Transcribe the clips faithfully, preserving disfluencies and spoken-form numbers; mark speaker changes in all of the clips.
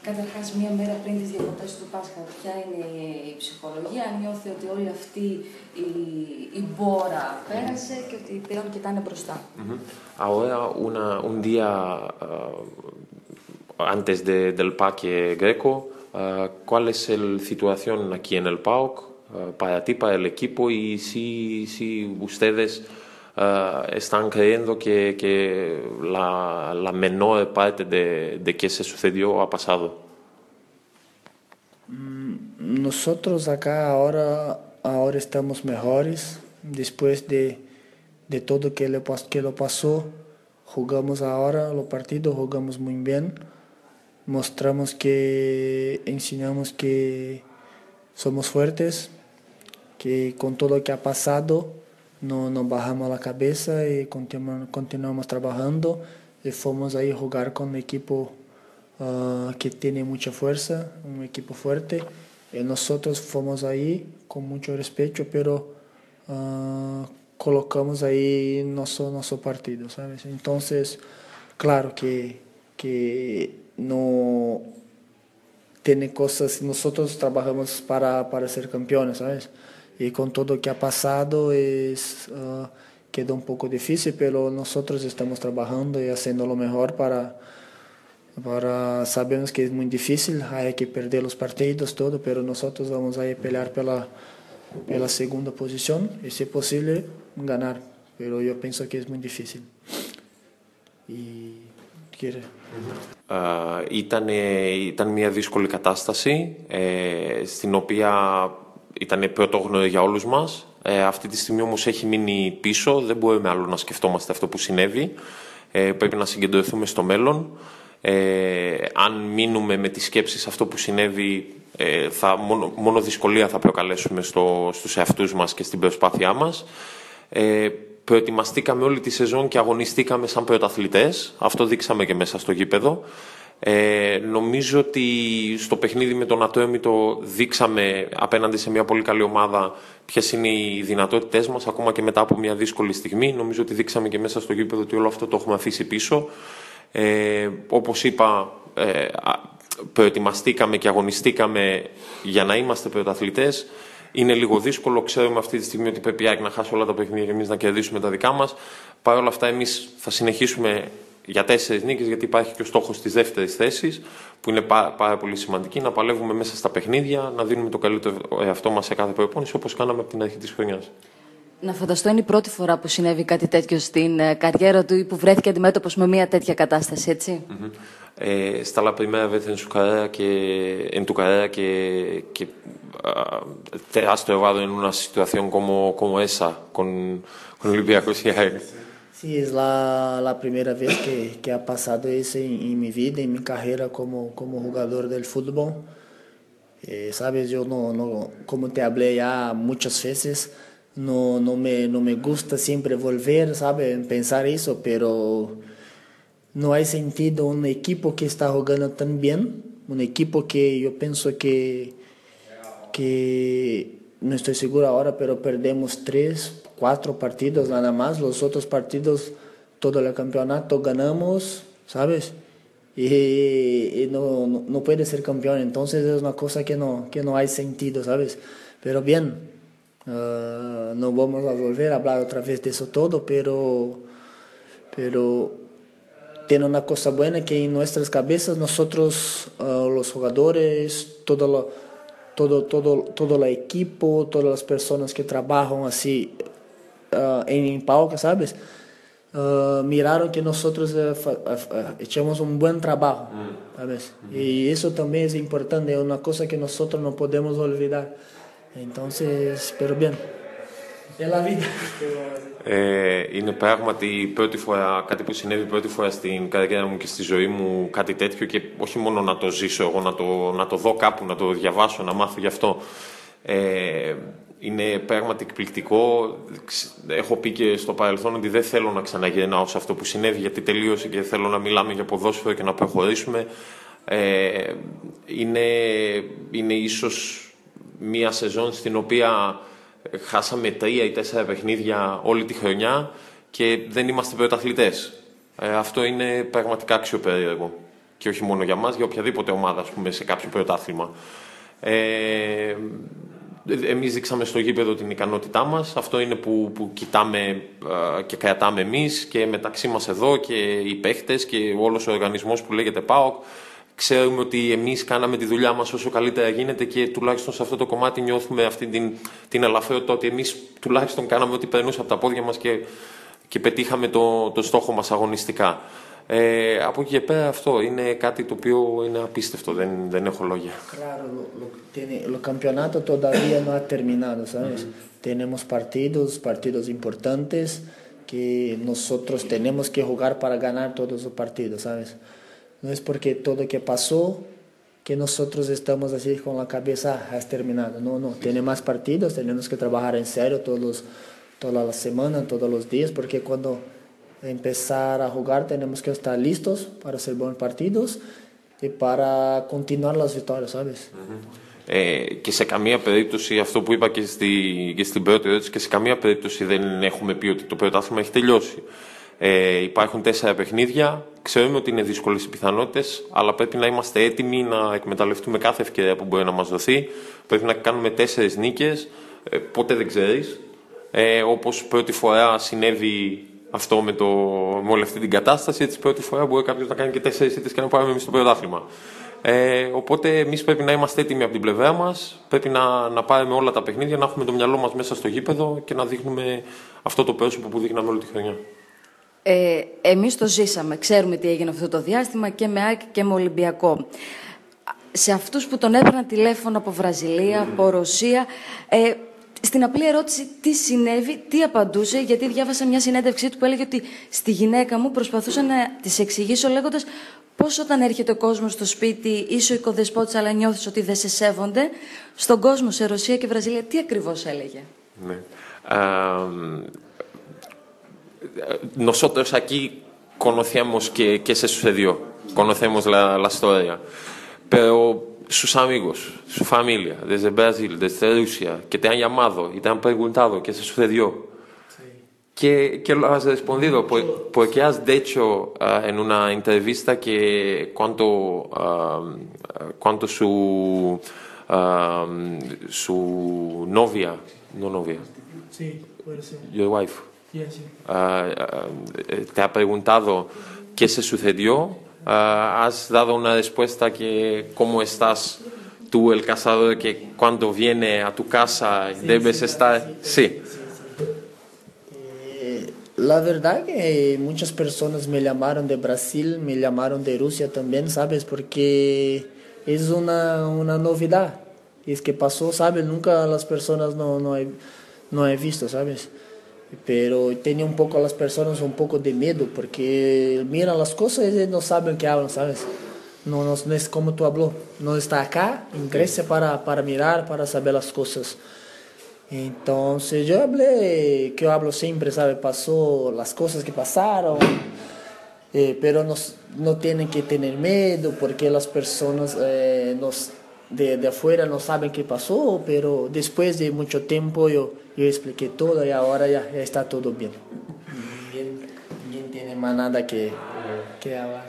Speaker 1: Καταρχάς, μία μέρα πριν τις διακοπές του Πάσχα, ποια είναι η ψυχολογία, αν νιώθει ότι όλη αυτή η, η μπόρα πέρασε και ότι πλέον κοιτάνε μπροστά.
Speaker 2: Mm-hmm. Ahora, una, un día uh, antes de, del Parque Greco, uh, ¿cuál es la situación aquí en el P A O K uh, para ti, para el equipo y si, si ustedes uh, están creyendo que, que la, la menor parte de, de que se sucedió ha pasado?
Speaker 3: Nosotros acá ahora, ahora estamos mejores. Después de, de todo que, le, que lo pasó, jugamos ahora los partidos, jugamos muy bien. Mostramos que, enseñamos que somos fuertes, que con todo lo que ha pasado no nos bajamos la cabeza y continuamos, continuamos trabajando y fuimos ahí a jugar con un equipo uh, que tiene mucha fuerza, un equipo fuerte. Y nosotros fuimos ahí con mucho respeto, pero uh, colocamos ahí nuestro, nuestro partido, ¿sabes? Entonces, claro que, que no tiene cosas, nosotros trabajamos para, para ser campeones, ¿sabes? Y con todo lo que ha pasado es, uh, queda un poco difícil, pero nosotros estamos trabajando y haciendo lo mejor para, para, sabemos que es muy difícil, hay que perder los partidos, todo, pero nosotros vamos a pelear por la, por la segunda posición y si es posible ganar, pero yo pienso que es muy difícil. Y quiere.
Speaker 2: Uh, ήταν, ήταν μια δύσκολη κατάσταση ε, στην οποία ήταν πρωτόγνωρη για όλους μας. Ε, αυτή τη στιγμή όμως έχει μείνει πίσω, δεν μπορούμε άλλο να σκεφτόμαστε αυτό που συνέβη. Ε, πρέπει να συγκεντρωθούμε στο μέλλον. Ε, αν μείνουμε με τις σκέψεις αυτό που συνέβη, ε, θα, μόνο, μόνο δυσκολία θα προκαλέσουμε στο, στους εαυτούς μας και στην προσπάθειά μας. Ε, προετοιμαστήκαμε όλη τη σεζόν και αγωνιστήκαμε σαν πρωταθλητές. Αυτό δείξαμε και μέσα στο γήπεδο. Ε, νομίζω ότι στο παιχνίδι με τον Ατρόμητο δείξαμε απέναντι σε μια πολύ καλή ομάδα ποιες είναι οι δυνατότητές μας, ακόμα και μετά από μια δύσκολη στιγμή. Νομίζω ότι δείξαμε και μέσα στο γήπεδο ότι όλο αυτό το έχουμε αφήσει πίσω. Ε, όπως είπα, ε, προετοιμαστήκαμε και αγωνιστήκαμε για να είμαστε πρωταθλητές. Είναι λίγο δύσκολο, ξέρουμε αυτή τη στιγμή ότι πρέπει να χάσει όλα τα παιχνίδια και εμείς να κερδίσουμε τα δικά μας. Παρ' όλα αυτά, εμείς θα συνεχίσουμε για τέσσερις νίκες, γιατί υπάρχει και ο στόχος της δεύτερης θέσης, που είναι πάρα, πάρα πολύ σημαντική, να παλεύουμε μέσα στα παιχνίδια, να δίνουμε το καλύτερο εαυτό μας σε κάθε προπόνηση, όπως κάναμε από την αρχή της χρονιάς.
Speaker 1: Να φανταστώ, είναι η πρώτη φορά που συνέβη κάτι τέτοιο στην καριέρα του ή που βρέθηκε αντιμέτωπος με μια τέτοια κατάσταση, έτσι.
Speaker 2: Mm-hmm. Eh, está la primera vez en su carrera que en tu carrera que, que uh, te has trovado en una situación como, como esa con, con Olympiacos y Ajax.
Speaker 3: Sí, es la, la primera vez que, que ha pasado eso en, en mi vida, en mi carrera como, como jugador del fútbol. Eh, Sabes, yo no, no, como te hablé ya muchas veces, no, no, me, no me gusta siempre volver, ¿sabes? Pensar eso, pero no hay sentido un equipo que está jugando tan bien, un equipo que yo pienso que, que no estoy seguro ahora, pero perdemos tres, cuatro partidos nada más, los otros partidos, todo el campeonato ganamos, ¿sabes? Y, y no, no, no puede ser campeón, entonces es una cosa que no, que no hay sentido, ¿sabes? Pero bien, uh, no vamos a volver a hablar otra vez de eso todo, pero... pero tiene una cosa buena que en nuestras cabezas nosotros, uh, los jugadores, todo lo, todo, todo, todo el equipo, todas las personas que trabajan así uh, en, en P A O K, ¿sabes? Uh, miraron que nosotros uh, uh, echamos un buen trabajo, ¿sabes? Mm-hmm. Y eso también es importante, es una cosa que nosotros no podemos olvidar. Entonces, pero bien, es la vida.
Speaker 2: Ε, είναι πράγματι η πρώτη φορά, κάτι που συνέβη πρώτη φορά στην καριέρα μου και στη ζωή μου, κάτι τέτοιο, και όχι μόνο να το ζήσω εγώ, να το, να το δω κάπου, να το διαβάσω, να μάθω γι' αυτό. Ε, είναι πράγματι εκπληκτικό. Έχω πει και στο παρελθόν ότι δεν θέλω να ξαναγυρνάω σε αυτό που συνέβη, γιατί τελείωσε και θέλω να μιλάμε για ποδόσφαιρο και να προχωρήσουμε. Ε, είναι, είναι ίσως μία σεζόν στην οποία χάσαμε τρία ή τέσσερα παιχνίδια όλη τη χρονιά και δεν είμαστε πρωταθλητές. Ε, αυτό είναι πραγματικά αξιοπερίεργο. Και όχι μόνο για μας, για οποιαδήποτε ομάδα, ας πούμε, σε κάποιο πρωτάθλημα. Ε, εμείς δείξαμε στο γήπεδο την ικανότητά μας. Αυτό είναι που, που κοιτάμε ε, και κρατάμε εμείς και μεταξύ μας εδώ και οι παίχτες και όλος ο οργανισμός που λέγεται ΠΑΟΚ. Ξέρουμε ότι εμείς κάναμε τη δουλειά μας όσο καλύτερα γίνεται και τουλάχιστον σε αυτό το κομμάτι νιώθουμε αυτή την, την ελαφρότητα ότι εμείς τουλάχιστον κάναμε ό,τι περνούσε από τα πόδια μας και, και πετύχαμε το, το στόχο μας αγωνιστικά. Ε, από εκεί και πέρα αυτό είναι κάτι το οποίο είναι απίστευτο, δεν, δεν έχω λόγια.
Speaker 3: Claro, lo, lo, tiene, lo campeonato todavía no ha terminado, ¿sabes? Mm-hmm. Tenemos partidos, partidos importantes que nosotros tenemos que jugar para ganar todos los partidos, ¿sabes? No es porque todo que pasó que nosotros estamos así con la cabeza, ah, has terminado. No, no, tiene más partidos, tenemos que trabajar en serio todos los, toda la semana, todos los días, porque cuando empezar a jugar tenemos que estar listos para hacer buenos partidos y para continuar las victorias, ¿sabes?
Speaker 2: Ε, και σε καμία περίπτωση, αυτό που είπα και, στη, και στην πρώτη ερώτηση, και σε καμία περίπτωση δεν έχουμε πει ότι το πρωτάθλημα έχει τελειώσει. Ε, υπάρχουν τέσσερα παιχνίδια, ξέρουμε ότι είναι δύσκολες οι πιθανότητες, αλλά πρέπει να είμαστε έτοιμοι να εκμεταλλευτούμε κάθε ευκαιρία που μπορεί να μας δοθεί. Πρέπει να κάνουμε τέσσερις νίκες, ε, ποτέ δεν ξέρεις. Ε, όπως πρώτη φορά συνέβη αυτό με, το, με όλη αυτή την κατάσταση, έτσι πρώτη φορά μπορεί κάποιος να κάνει και τέσσερις ήττες και να πάρουμε εμείς το πρωτάθλημα. Ε, οπότε εμείς πρέπει να είμαστε έτοιμοι από την πλευρά μας, πρέπει να, να πάρουμε όλα τα παιχνίδια, να έχουμε το μυαλό μας μέσα στο γήπεδο και να δείχνουμε αυτό το πρόσωπο που δείχναμε όλη τη χρονιά.
Speaker 1: Ε, εμείς το ζήσαμε, ξέρουμε τι έγινε αυτό το διάστημα και με ΑΕΚ και με Ολυμπιακό. Σε αυτούς που τον έπαιρναν τηλέφωνο από Βραζιλία, mm. από Ρωσία, ε, στην απλή ερώτηση τι συνέβη, τι απαντούσε, γιατί διάβασα μια συνέντευξή του που έλεγε ότι στη γυναίκα μου προσπαθούσα να της εξηγήσω λέγοντας πώς όταν έρχεται ο κόσμος στο σπίτι, είσαι ο οικοδεσπότης αλλά νιώθεις ότι δεν σε σέβονται, στον κόσμο σε Ρωσία και Βραζιλία, τι ακριβώς έλεγε?
Speaker 2: Ναι. Um... Nosotros aquí conocíamos que, que se sucedió, conocemos la, la historia, pero sus amigos, su familia, desde Brasil, desde Rusia, que te han llamado y te han preguntado qué se sucedió, sí. ¿Qué, qué lo has respondido? Por, porque has dicho uh, en una entrevista que cuanto, uh, cuanto su, uh, su novia, no novia,
Speaker 3: sí, puede ser.
Speaker 2: Your wife,
Speaker 3: Yeah, sí.
Speaker 2: Uh, uh, te ha preguntado qué se sucedió, uh, has dado una respuesta que cómo estás tú, el cazador, que cuando viene a tu casa sí, debes sí, estar... Sí. sí. sí, sí.
Speaker 3: Eh, la verdad que muchas personas me llamaron de Brasil, me llamaron de Rusia también, ¿sabes? Porque es una, una novedad. Es que pasó, ¿sabes? Nunca las personas no, no, he, no he visto, ¿sabes? Pero tenía un poco a las personas un poco de miedo porque miran las cosas y no saben qué hablan, ¿sabes? No, no, no es como tú habló, no está acá en Grecia para, para mirar, para saber las cosas. Entonces yo hablé, que yo hablo siempre, ¿sabes? Pasó las cosas que pasaron, eh, pero no, no tienen que tener miedo porque las personas eh, nos, de, de afuera no saben qué pasó, pero después de mucho tiempo yo... Yo expliqué todo y ahora ya, ya está todo bien. Δεν tiene más nada que, que hablar.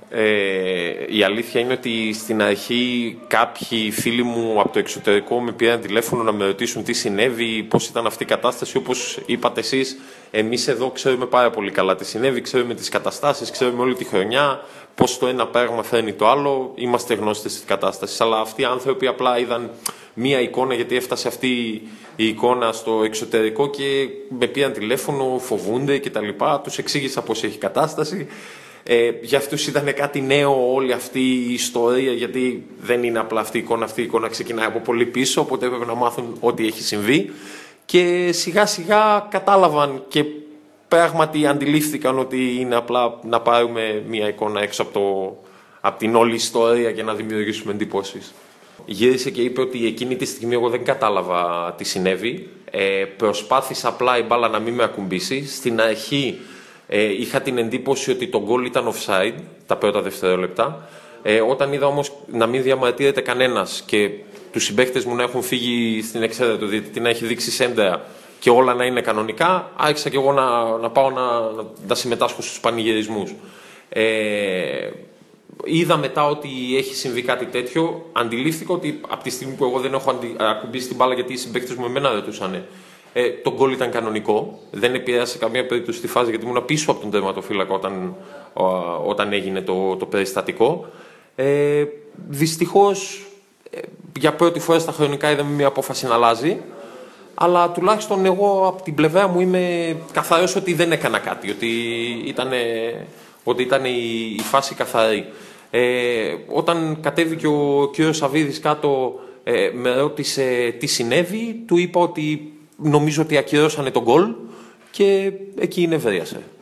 Speaker 2: Ε, η αλήθεια είναι ότι στην αρχή κάποιοι φίλοι μου από το εξωτερικό με πήραν τηλέφωνο να με ρωτήσουν τι συνέβη, πώς ήταν αυτή η κατάσταση. Όπως είπατε εσείς, εμείς εδώ ξέρουμε πάρα πολύ καλά τι συνέβη, ξέρουμε τις καταστάσεις, ξέρουμε όλη τη χρονιά, πώς το ένα πράγμα φέρνει το άλλο, είμαστε γνώστες της κατάστασης. Αλλά αυτοί οι άνθρωποι απλά είδαν μία εικόνα, γιατί έφτασε αυτή η εικόνα στο εξωτερικό και με πήραν τηλέφωνο, φοβούνται κτλ. Τους εξήγησα πώς έχει κατάσταση. Ε, για αυτούς ήταν κάτι νέο όλη αυτή η ιστορία, γιατί δεν είναι απλά αυτή η εικόνα, αυτή η εικόνα ξεκινάει από πολύ πίσω, οπότε έπρεπε να μάθουν ό,τι έχει συμβεί και σιγά σιγά κατάλαβαν και πράγματι αντιλήφθηκαν ότι είναι απλά να πάρουμε μια εικόνα έξω από, το, από την όλη ιστορία και να δημιουργήσουμε εντυπώσεις. Γύρισε και είπε ότι εκείνη τη στιγμή εγώ δεν κατάλαβα τι συνέβη, ε, προσπάθησα απλά η μπάλα να μην με ακουμπήσει. Στην αρχή Ε, είχα την εντύπωση ότι το γκολ ήταν offside τα πρώτα δευτερόλεπτα. Ε, όταν είδα όμως να μην διαμαρτύρεται κανένας και τους συμπαίκτες μου να έχουν φύγει στην εξέδρα του διαιτητή, να έχει δείξει σέντρα και όλα να είναι κανονικά, άρχισα και εγώ να, να πάω να, να, να συμμετάσχω στους πανηγυρισμούς. Ε, είδα μετά ότι έχει συμβεί κάτι τέτοιο. Αντιλήφθηκα ότι από τη στιγμή που εγώ δεν έχω αντι... ακουμπήσει την μπάλα, γιατί οι συμπαίκτες μου εμένα ρωτούσαν, ε, το γκολ ήταν κανονικό. Δεν επηρέασε καμία περίπτωση στη φάση, γιατί ήμουν πίσω από τον τερματοφύλακα όταν, όταν έγινε το, το περιστατικό. Ε, δυστυχώς, ε, για πρώτη φορά στα χρονικά είδαμε μια απόφαση να αλλάζει. Αλλά τουλάχιστον εγώ από την πλευρά μου είμαι καθαρός ότι δεν έκανα κάτι, ότι ήταν, ότι ήταν η, η φάση καθαρή. Ε, όταν κατέβηκε ο κ. Σαββίδης κάτω, ε, με ρώτησε τι συνέβη, του είπα ότι νομίζω ότι ακυρώσανε τον γκολ και εκεί νευρίασε.